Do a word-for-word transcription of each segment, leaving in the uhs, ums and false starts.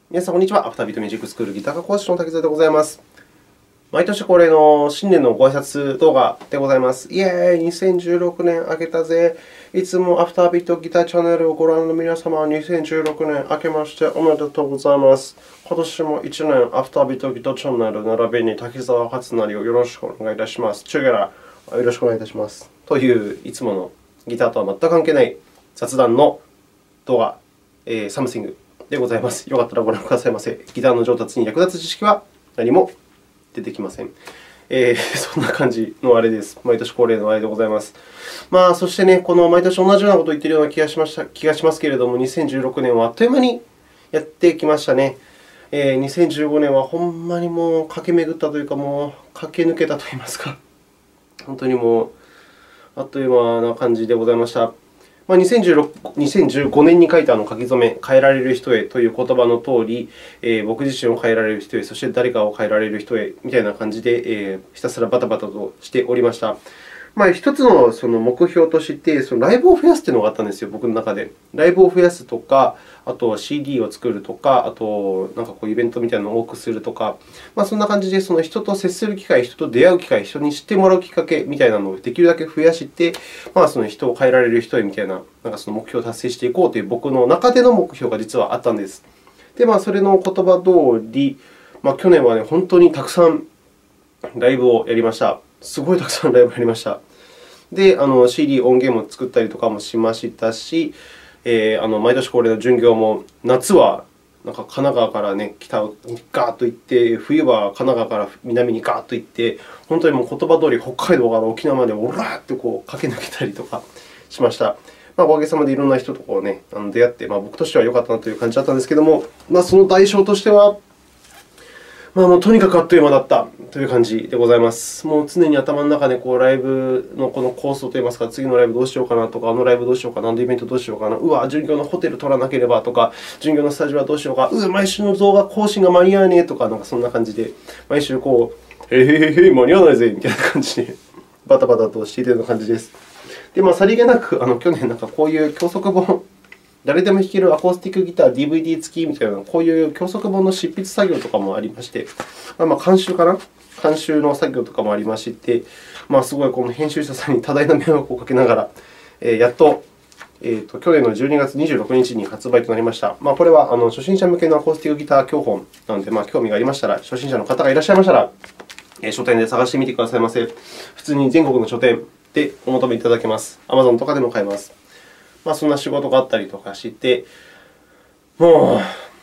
皆さん、こんにちは。アフタービートミュージックスクールギター科講師の滝沢でございます。毎年恒例の新年のご挨拶動画でございます。イエーイ !にせんじゅうろくねん明けたぜ。いつもアフタービートギターチャンネルをご覧の皆様、にせんじゅうろくねん明けましておめでとうございます。今年もいちねんアフタービートギターチャンネル並びに滝沢勝成をよろしくお願いいたします。チューゲラー、よろしくお願いいたします。という、いつものギターとは全く関係ない雑談の動画、えー、サムシングでございます。よかったらご覧くださいませ。ギターの上達に役立つ知識は何も出てきません。えー、そんな感じのあれです。毎年恒例のあれでございます。まあ、そしてね、この毎年同じようなことを言っているような気がしました気がしますけれども、にせんじゅうろくねんはあっという間にやってきましたね。えー、にせんじゅうごねんはほんまにもう駆け巡ったというか、もう駆け抜けたといいますか、本当にもうあっという間な感じでございました。まあ、にせんじゅうごねんに書いたあの書き初め、変えられる人へという言葉のとおり、えー、僕自身を変えられる人へ、そして誰かを変えられる人へみたいな感じで、えー、ひたすらバタバタとしておりました。まあ、一つのその目標として、そのライブを増やすというのがあったんですよ、僕の中で。ライブを増やすとか、あとは シーディー を作るとか、あとなんかこうイベントみたいなのを多くするとか、まあ、そんな感じでその人と接する機会、人と出会う機会、人に知ってもらうきっかけみたいなのをできるだけ増やして、まあ、その人を変えられる人へみたいな、なんかその目標を達成していこうという僕の中での目標が実はあったんです。で、まあ、それの言葉通り、まあ、去年は、ね、本当にたくさんライブをやりました。すごいたくさんライブをやりました。で、あの シーディー 音源も作ったりとかもしましたし、えー、あの毎年恒例の巡業も、夏はなんか神奈川から、ね、北にガーッと行って、冬は神奈川から南にガーッと行って、本当にもう言葉通り北海道から沖縄までオラーっとこう駆け抜けたりとかしました。まあ、おかげさまでいろんな人とこう、ね、出会って、まあ、僕としては良かったなという感じだったんですけれども、まあ、その代償としては、まあ、もうとにかくあっという間だったという感じでございます。もう常に頭の中でこうライブのこの構想といいますか、次のライブどうしようかなとか、あのライブどうしようかな、あのイベントどうしようかな、うわ、巡業のホテル取らなければとか、巡業のスタジオはどうしようか、うわ、毎週の動画更新が間に合わねえとか、なんかそんな感じで、毎週こう、へへへへ、間に合わないぜみたいな感じで、バタバタとしているような感じです。で、まあ、さりげなく、あの去年、なんかこういう教則本、誰でも弾けるアコースティックギター ディーブイディー 付きみたいな、こういう教則本の執筆作業とかもありまして、まあ、監修かな監修の作業とかもありまして、まあ、すごいこの編集者さんに多大な迷惑をかけながら、えー、やっと、えーと、去年のじゅうにがつにじゅうろくにちに発売となりました。まあ、これはあの初心者向けのアコースティックギター教本なので、まあ、興味がありましたら、初心者の方がいらっしゃいましたら、えー、書店で探してみてくださいませ。普通に全国の書店でお求めいただけます。アマゾンとかでも買えます。まあ、そんな仕事があったりとかして、も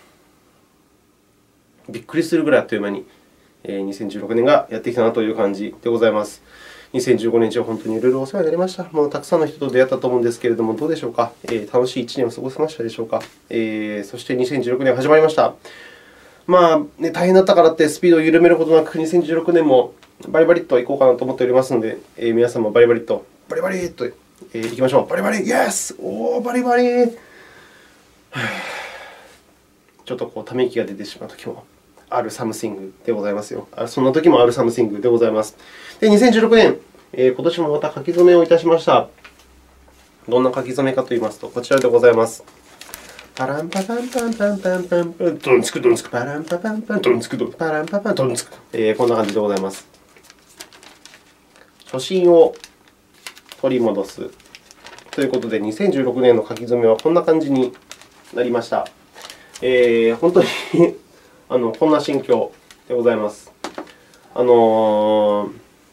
うびっくりするぐらいあっという間ににせんじゅうろくねんがやってきたなという感じでございます。にせんじゅうごねん中、本当にいろいろお世話になりました。もうたくさんの人と出会ったと思うんですけれども、どうでしょうか。えー、楽しいいちねんを過ごせましたでしょうか。えー、そしてにせんじゅうろくねん始まりました。まあね、大変だったからってスピードを緩めることなく、にせんじゅうろくねんもバリバリッといこうかなと思っておりますので、えー、皆さんもバリバリッと、バリバリッといきましょう。バリバリ、イエス！おー、バリバリ！ちょっとこうため息が出てしまうときもあるサムシングでございますよ。そんなときもあるサムシングでございます。で、にせんじゅうろくねん、えー、今年もまた書き初めをいたしました。どんな書き初めかといいますと、こちらでございます。パランパパンパンパンパンパンパン、ドンツクドンツク、パランパパンパン、ドンツクドン、パランパパン、ドンツク。えー、こんな感じでございます。初心を取り戻すということで、にせんじゅうろくねんの書き初めはこんな感じになりました。えー、本当にあのこんな心境でございます。あのー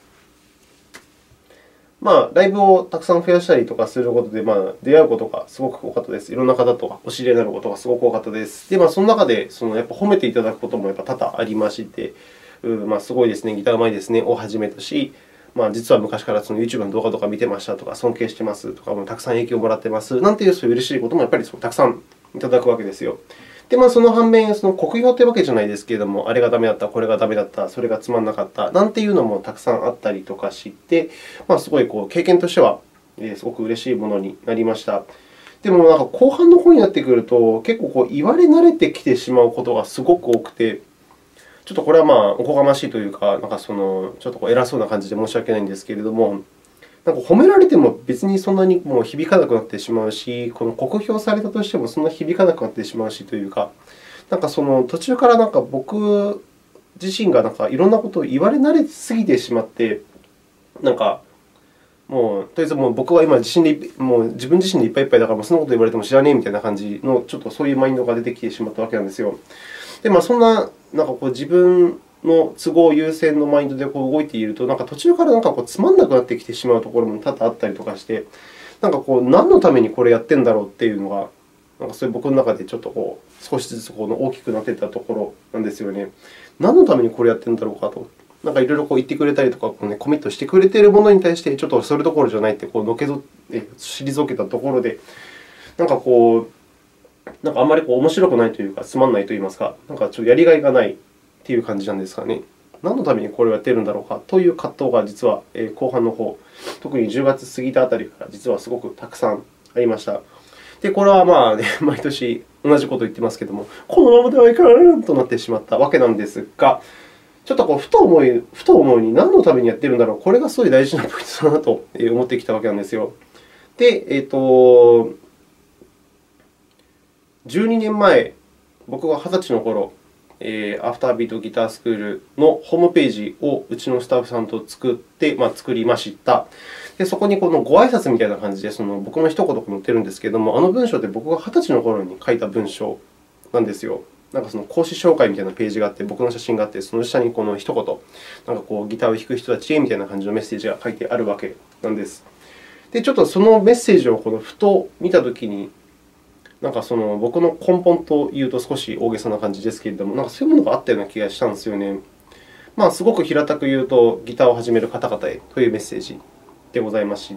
まあ、ライブをたくさん増やしたりとかすることで、まあ、出会うことがすごく多かったです。いろんな方とお知り合いになることがすごく多かったです。で、まあ、その中でそのやっぱ褒めていただくこともやっぱ多々ありまして、うんまあ、すごいですね、ギターうまいですねをはじめとし、まあ、実は昔からその YouTube の動画とか見てましたとか、尊敬してますとか、たくさん影響をもらってますなんていうそういう嬉しいこともやっぱりたくさんいただくわけですよ。で、まあ、その反面、その酷評というわけじゃないですけれども、あれがダメだった、これがダメだった、それがつまんなかったなんていうのもたくさんあったりとかして、まあ、すごいこう経験としてはすごく嬉しいものになりました。でも、なんか後半の方になってくると、結構こう言われ慣れてきてしまうことがすごく多くて、ちょっとこれはまあおこがましいというか、なんかそのちょっとこう偉そうな感じで申し訳ないんですけれども、 なんか褒められても別にそんなにもう響かなくなってしまうし、この酷評されたとしてもそんな響かなくなってしまうしというか、なんかその途中からなんか僕自身がなんかいろんなことを言われ慣れすぎてしまって、なんかもうとりあえずもう僕は今自信でもう自分自身でいっぱいいっぱいだから、もうそんなこと言われても知らねえみたいな感じの、ちょっとそういうマインドが出てきてしまったわけなんですよ。で、まあ、そんな、なんかこう自分の都合優先のマインドでこう動いていると、なんか途中からなんかこうつまんなくなってきてしまうところも多々あったりとかして、なんかこう何のためにこれやってんだろうっていうのが、なんかそういう僕の中でちょっとこう少しずつこの大きくなっていったところなんですよね。何のためにこれやってんだろうかと。なんかいろいろこう言ってくれたりとか、こうね、コミットしてくれているものに対して、ちょっとそれどころじゃないってこうのけぞ退けたところで、なんかこう、なんかあんまりこう面白くないというか、つまんないといいますか、なんかちょっとやりがいがないという感じなんですかね。何のためにこれをやっているんだろうかという葛藤が実は後半の方、特にじゅうがつ過ぎたあたりから実はすごくたくさんありました。で、これはまあ、ね、毎年同じことを言っていますけれども、このままではいかんとなってしまったわけなんですが、ちょっとこうふと思い、ふと思うに何のためにやっているんだろう、これがすごい大事なポイントだなと思ってきたわけなんですよ。で、えっと、じゅうにねんまえ、僕がはたちの頃、えー、アフタービートギタースクールのホームページをうちのスタッフさんと作って、まあ、作りました。で、そこにこのご挨拶みたいな感じで、その僕の一言が載っているんですけれども、あの文章って僕がはたちの頃に書いた文章なんですよ。なんかその講師紹介みたいなページがあって、僕の写真があって、その下にこの一言、なんかこうギターを弾く人たちへみたいな感じのメッセージが書いてあるわけなんです。で、ちょっとそのメッセージをこのふと見たときに、なんかその僕の根本というと少し大げさな感じですけれども、なんかそういうものがあったような気がしたんですよね。まあ、すごく平たく言うと、ギターを始める方々へというメッセージでございまして、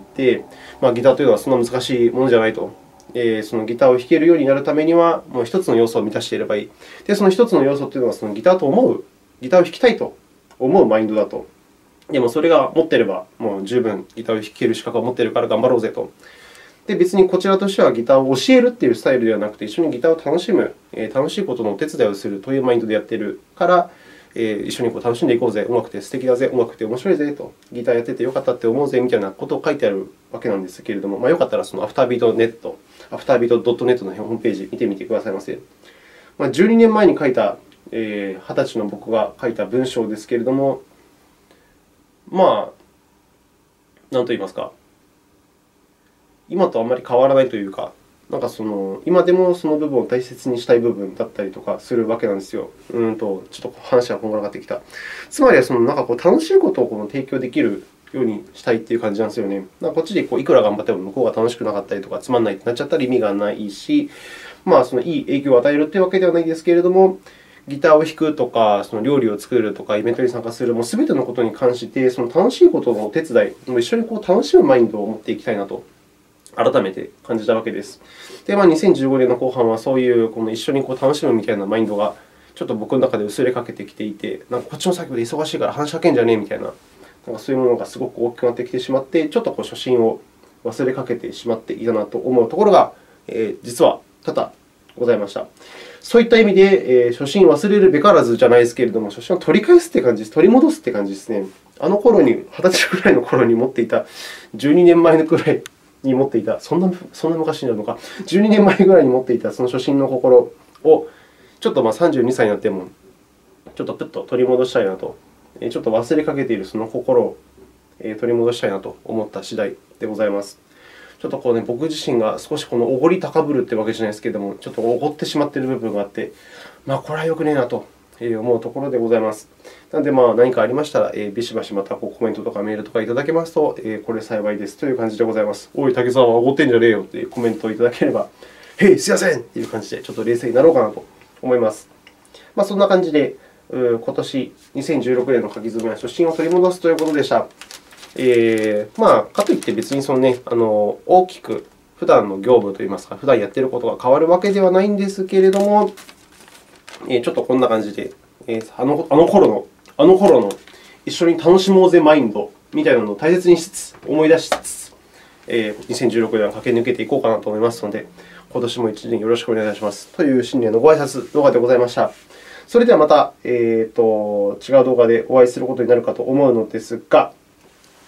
まあ、ギターというのはそんな難しいものじゃないと。えー、そのギターを弾けるようになるためには、もう一つの要素を満たしていればいい。で、その一つの要素というのは、そのギターと思う、ギターを弾きたいと思うマインドだと。でもそれが持っていれば、もう十分ギターを弾ける資格を持っているから頑張ろうぜと。で、別にこちらとしてはギターを教えるというスタイルではなくて、一緒にギターを楽しむ、楽しいことのお手伝いをするというマインドでやっているから、一緒にこう楽しんでいこうぜ、音楽って素敵だぜ、音楽って面白いぜと、ギターやっててよかったって思うぜみたいなことを書いてあるわけなんですけれども、まあ、よかったらそのアフタービートネット、アフタービートドットネットのホームページ見てみてくださいませ。まあ、じゅうにねんまえに書いた、えー、はたちの僕が書いた文章ですけれども、まあ、なんと言いますか、今とあまり変わらないというか、なんかその今でもその部分を大切にしたい部分だったりとかするわけなんですよ。うんとちょっと話がこんがらがってきた。つまりはそのなんかこう楽しいことをこの提供できるようにしたいという感じなんですよね。なんかこっちでこういくら頑張っても向こうが楽しくなかったりとか、つまんないってなっちゃったら意味がないし、まあ、そのいい影響を与えるというわけではないですけれども、ギターを弾くとか、その料理を作るとか、イベントに参加する、もうすべてのことに関して、その楽しいことのお手伝い、一緒にこう楽しむマインドを持っていきたいなと。改めて感じたわけです。で、まあ、にせんじゅうごねんの後半はそういうこの一緒にこう楽しむみたいなマインドがちょっと僕の中で薄れかけてきていて、なんかこっちの作業で忙しいから話しかけんじゃねえみたいな、なんかそういうものがすごく大きくなってきてしまって、ちょっとこう初心を忘れかけてしまっていたなと思うところが、えー、実は多々ございました。そういった意味で、えー、初心忘れるべからずじゃないですけれども、初心を取り返すという感じです。取り戻すという感じですね。あの頃に、はたちくらいの頃に持っていた、じゅうにねんまえのくらいに持っていた、そんな、そんな昔になるのか、じゅうにねんまえぐらいに持っていたその初心の心を、ちょっとまあさんじゅうにさいになっても、ちょっとプッと取り戻したいなと、ちょっと忘れかけているその心を取り戻したいなと思った次第でございます。ちょっとこう、ね、僕自身が少しこのおごり高ぶるというわけじゃないですけれども、ちょっとおごってしまっている部分があって、まあ、これはよくねえなと思うところでございます。なので、まあ、何かありましたら、ビシバシまたコメントとかメールとかいただけますと、これ幸いですという感じでございます。おい、竹澤はおごってんじゃねえよというコメントをいただければ、へい、すいませんという感じで、ちょっと冷静になろうかなと思います。まあ、そんな感じで、今年にせんじゅうろくねんの書き初めは初心を取り戻すということでした。えー、まあ、かといって別にその、ね、あの大きく普段の業務といいますか、普段やっていることが変わるわけではないんですけれども、えー、ちょっとこんな感じで、えー、あのあの頃の、あの頃の一緒に楽しもうぜマインドみたいなのを大切にしつつ、思い出しつつ、えー、にせんじゅうろくねんは駆け抜けていこうかなと思いますので、今年も一年よろしくお願いします。という新年のご挨拶動画でございました。それではまた、えーと、違う動画でお会いすることになるかと思うのですが、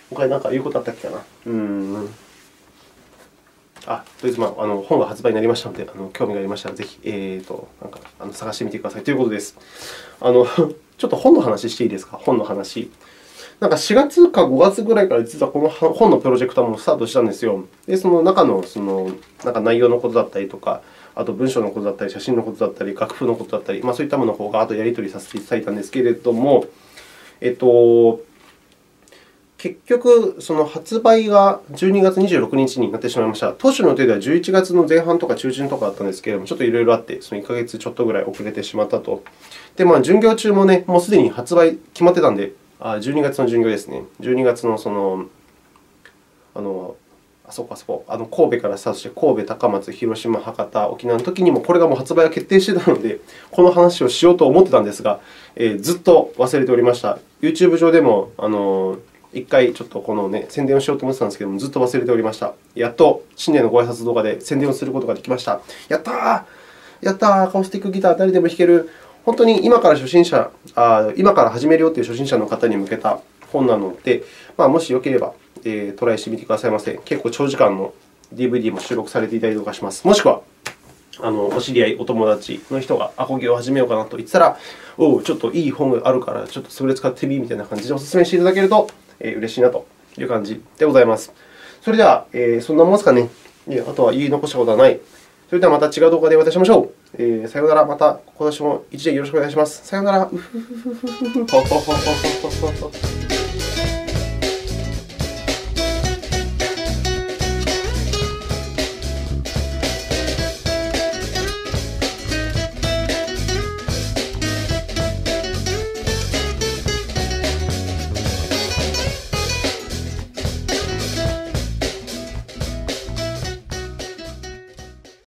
他に何か言うことあったっけかな。うーん。あ、とりあえず、まあ、あの本が発売になりましたので、あの興味がありましたら、ぜひ、えーと、なんかあの探してみてくださいということです。あのちょっと本の話していいですか、本の話。なんかしがつかごがつぐらいから実はこの本のプロジェクトもスタートしたんですよ。で、その中のそのなんか内容のことだったりとか、あと文章のことだったり、写真のことだったり、楽譜のことだったり、まあ、そういったものをあとやり取りさせていただいたんですけれども、えっと、結局、その発売がじゅうにがつにじゅうろくにちになってしまいました。当初の予定ではじゅういちがつの前半とか中旬とかだったんですけれども、ちょっといろいろあって、そのいっかげつちょっとぐらい遅れてしまったと。で、まあ、巡業中もね、もうすでに発売決まってたんで、あじゅうにがつの巡業ですね。じゅうにがつのその、あの、あそこあそこ、あの神戸からスタートして、神戸、高松、広島、博多、沖縄の時にもこれがもう発売が決定していたので、この話をしようと思ってたんですが、えー、ずっと忘れておりました。YouTube 上でも、あの一回ちょっとこの、ね、宣伝をしようと思ってたんですけども、ずっと忘れておりました。やっと新年のご挨拶動画で宣伝をすることができました。やったーやったーアコースティックギター誰でも弾ける。本当に今から初心者、あ今から始めるよという初心者の方に向けた本なので、まあ、もしよければ、えー、トライしてみてくださいませ。結構長時間の ディーブイディー も収録されていたりとかします。もしくは、あのお知り合い、お友達の人がアコギを始めようかなと言ってたら、おう、ちょっといい本があるから、ちょっとそれ使ってみみたいな感じでお勧めしていただけると、えー、嬉しいなという感じでございます。それでは、えー、そんなものですかね。あとは言い残したことはない。それではまた違う動画でお会いいたしましょう。えー、さようなら。また今年も一年よろしくお願いします。さようなら。